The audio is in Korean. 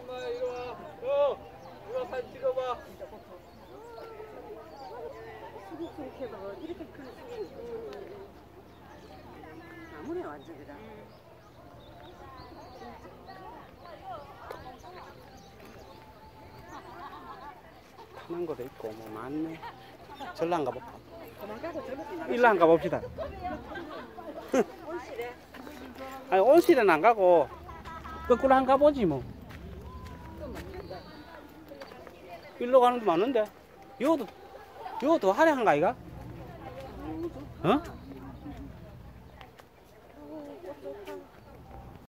엄마 이리 와. 이리 와 사진 찍어봐. 수북수북해서 이렇게 큰 나무네 완전 그다. 파는 것도 있고 뭐 많네. 절로 안 가볼까? 도망가고 저렇게 일로 안 가봅시다. 온실에 아니 온실은 안 가고 거꾸로 안 가보지 뭐. 일로 가는 데 많은데. 요도 더 화려한가 이가? 어?